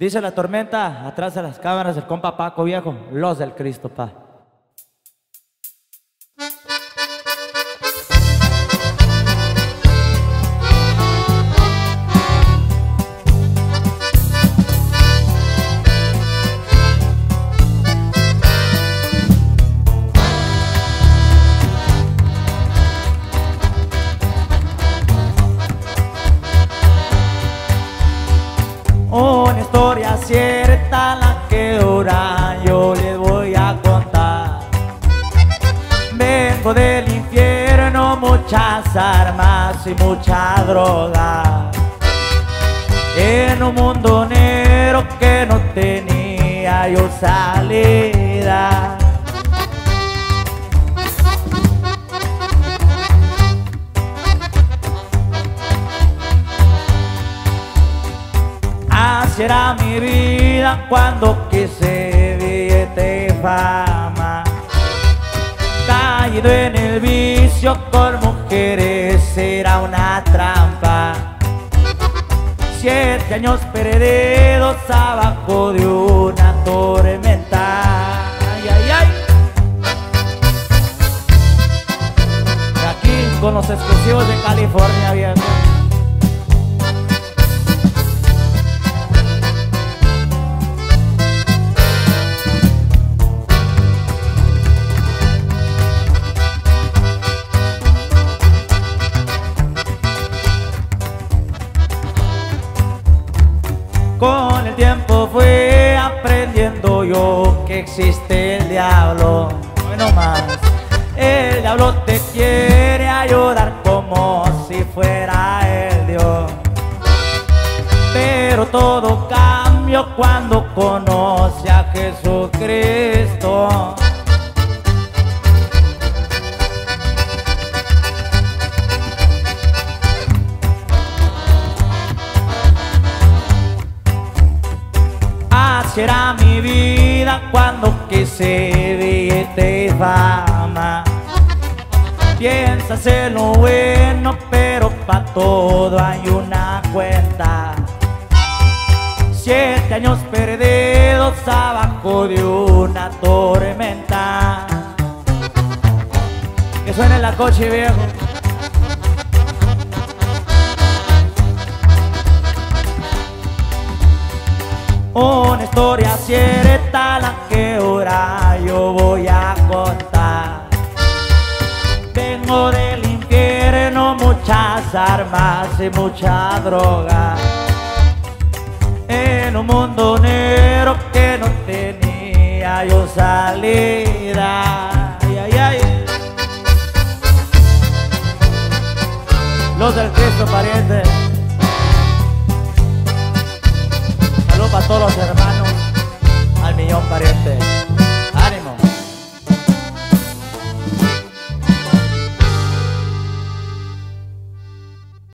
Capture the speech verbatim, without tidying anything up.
Dice la tormenta, atrás de las cámaras, el compa Paco viejo, los del Cristo, pa. Una historia cierta la que ahora yo les voy a contar. Vengo del infierno, muchas armas y mucha droga, en un mundo negro que no tenía yo salida. Así era mi vida cuando quise billete y fama, caído en el vicio con mujeres era una trampa. Siete años perdidos abajo de una tormenta. Ay, ay, ay. Y aquí con los exclusivos de California, viejo. Con el tiempo fui aprendiendo yo que existe el diablo. Bueno más, el diablo te quiere ayudar como si fuera el Dios. Pero todo cambió cuando conoce a Jesucristo. Así era mi vida cuando quise billete y fama. Piensas en lo bueno, pero pa' todo hay una cuenta. Siete años perdidos abajo de una tormenta. Que suene la coche, viejo. Una historia cierta la que ahora yo voy a contar. Vengo del infierno, muchas armas y mucha droga, en un mundo negro que no tenía yo salida. Ay, ay, ay. Los del Cristo, pariente.